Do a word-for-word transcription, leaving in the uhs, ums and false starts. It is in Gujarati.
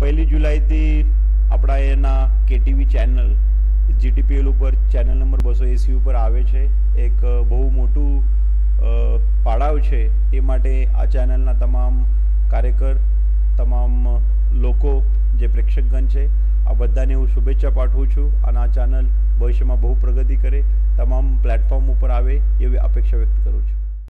પહેલી જુલાઈથી આપણા એના કેટીવી ચેનલ જીટીપીએલ ઉપર ચેનલ નંબર બસો એસી ઉપર આવે છે. એક બહુ મોટું પાડાવ છે. એ માટે આ ચેનલના તમામ કાર્યકર, તમામ લોકો જે પ્રેક્ષકગણ છે, આ બધાને હું શુભેચ્છા પાઠવું છું અને આ ચેનલ ભવિષ્યમાં બહુ પ્રગતિ કરે, તમામ પ્લેટફોર્મ ઉપર આવે એવી અપેક્ષા વ્યક્ત કરું છું.